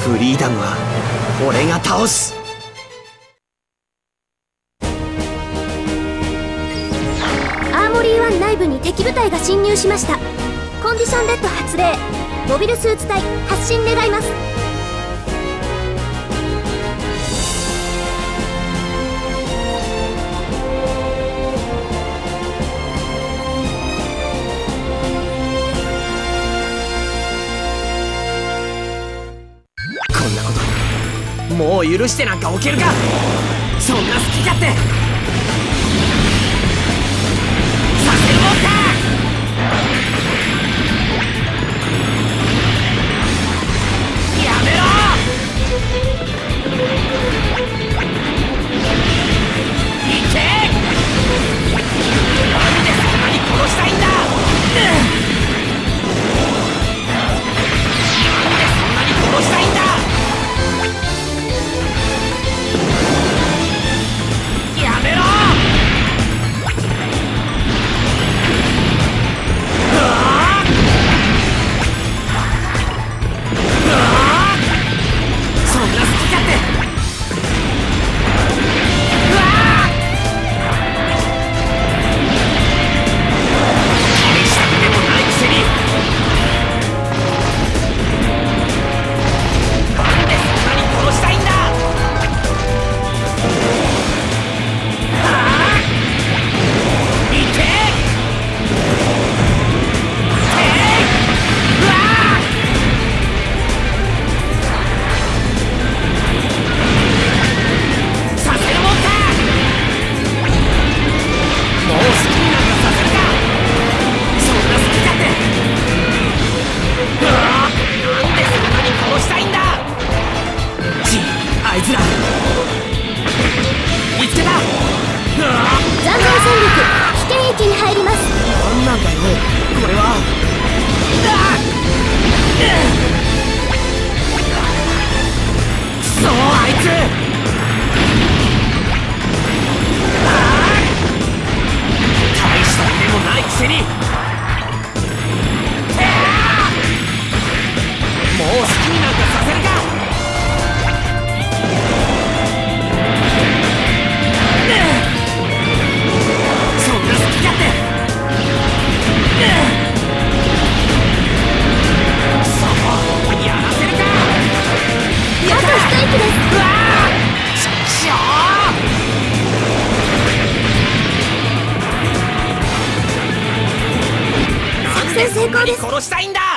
フリーダムは俺が倒す。 アーモリー1内部に敵部隊が侵入しました。コンディションレッド発令。モビルスーツ隊発進願います。 こんなこともう許してなんかおけるか。そんな好き勝手させるもんか。やめろ。いけ。なんでそんなに殺したいんだ。なんでそんなに殺したいんだ。やめろ。そんな好き勝手。大した腕もないくせになんでそんなに殺したいんだ。いけ。させるもんか。もう好きになんかさせるか。そんな好き勝手。なんでそんなに殺したいんだ。あいつら見つけた。 残存戦力危険域に入ります。 なんなんだよこれは。くそあいつ。大した腕もないくせに。もう好きになんかさせるか。そんな好き勝手。そうやらせるか。 あと一息です。 うわーちっちょー。なんでそんなに殺したいんだ。